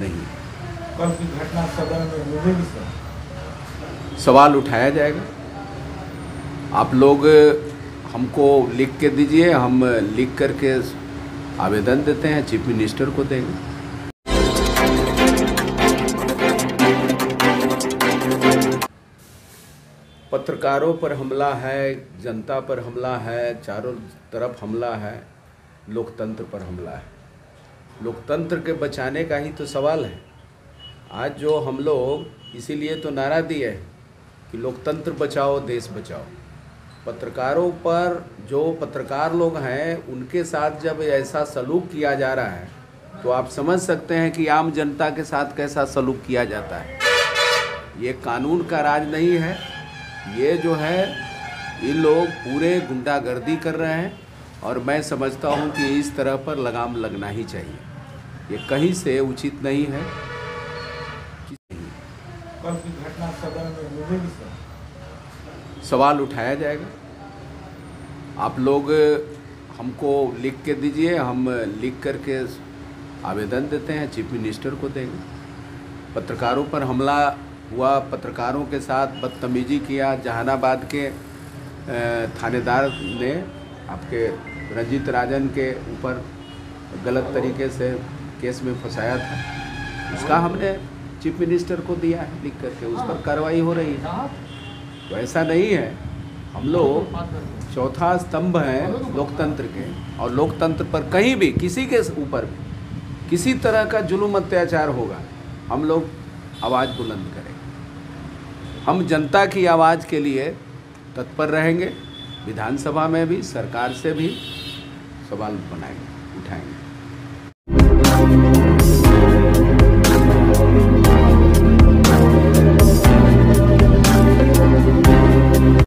नहीं। कल की घटना सदन में मिलेगी सर? सवाल उठाया जाएगा। आप लोग हमको लिख के दीजिए, हम लिख करके आवेदन देते हैं, चीफ मिनिस्टर को देंगे। पत्रकारों पर हमला है, जनता पर हमला है, चारों तरफ हमला है, लोकतंत्र पर हमला है। लोकतंत्र के बचाने का ही तो सवाल है। आज जो हम लोग इसीलिए तो नारा दिए कि लोकतंत्र बचाओ, देश बचाओ। पत्रकारों पर जो पत्रकार लोग हैं उनके साथ जब ऐसा सलूक किया जा रहा है तो आप समझ सकते हैं कि आम जनता के साथ कैसा सलूक किया जाता है। ये कानून का राज नहीं है। ये जो है ये लोग पूरे गुंडागर्दी कर रहे हैं और मैं समझता हूँ कि इस तरह पर लगाम लगना ही चाहिए। ये कहीं से उचित नहीं है। कल की घटना सदन में मिलेगी सर? सवाल उठाया जाएगा। आप लोग हमको लिख के दीजिए, हम लिख करके आवेदन देते हैं, चीफ मिनिस्टर को देंगे। पत्रकारों पर हमला हुआ, पत्रकारों के साथ बदतमीजी किया। जहानाबाद के थानेदार ने आपके रंजीत राजन के ऊपर गलत तरीके से केस में फंसाया था। उसका हमने चीफ मिनिस्टर को दिया है लिख करके, उस पर कार्रवाई हो रही है। तो ऐसा नहीं है। हम लोग चौथा स्तंभ हैं लोकतंत्र के, और लोकतंत्र पर कहीं भी किसी के ऊपर भी किसी तरह का जुल्म अत्याचार होगा, हम लोग आवाज़ बुलंद करेंगे। हम जनता की आवाज़ के लिए तत्पर रहेंगे। विधानसभा में भी, सरकार से भी सवाल उठाएंगे।